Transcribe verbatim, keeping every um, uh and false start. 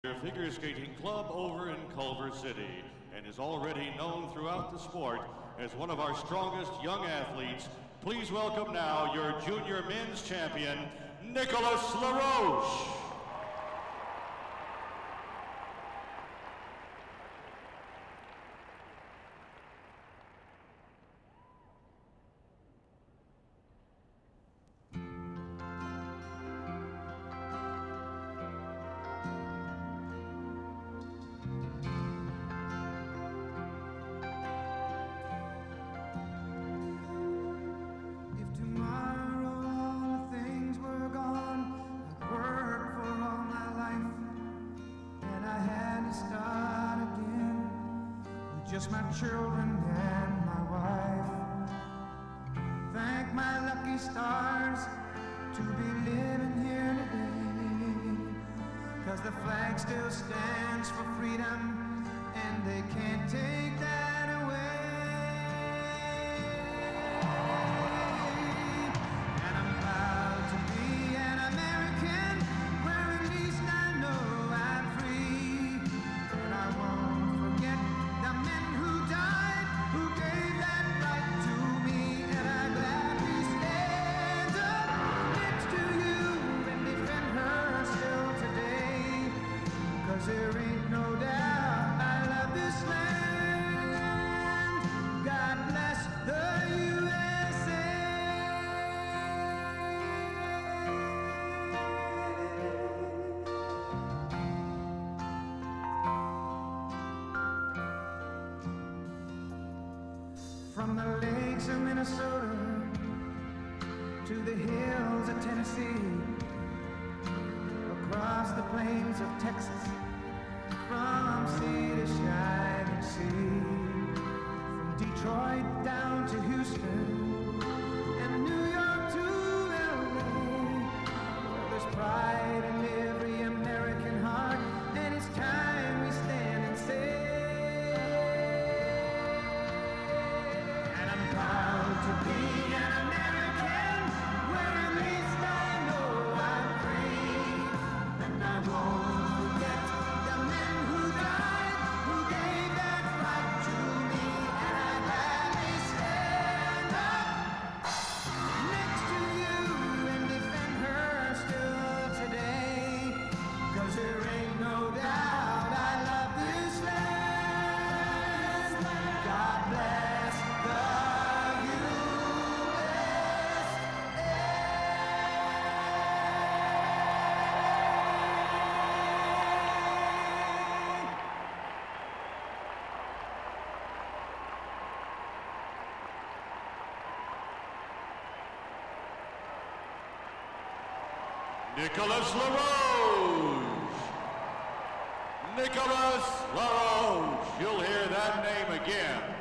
Figure skating club over in Culver City and is already known throughout the sport as one of our strongest young athletes. Please welcome now your junior men's champion, Nicholas LaRoche. Just my children and my wife. Thank my lucky stars to be living here today, 'cause the flag still stands for freedom and they can't take that away. And I'm proud to be an American, where at least I know I'm free. And I won't forget the men who died, who gave that right to me. And I gladly stand up next to you and defend her still today, 'cause there ain't no doubt I love this land. God bless the U S A. From the lakes of Minnesota to the hills of Tennessee, across the plains of Texas, from sea to shining sea, from Detroit down to Houston and New York to L A, well, there's pride in every American heart, and it's time we stand and say, to be an American, where at least I know I'm free. And I won't forget the men who died, who gave that right to me. And I gladly stand up next to you and defend her still today, 'cause there ain't no doubt I love this land. God bless the Nicholas LaRoche. Nicholas LaRoche. You'll hear that name again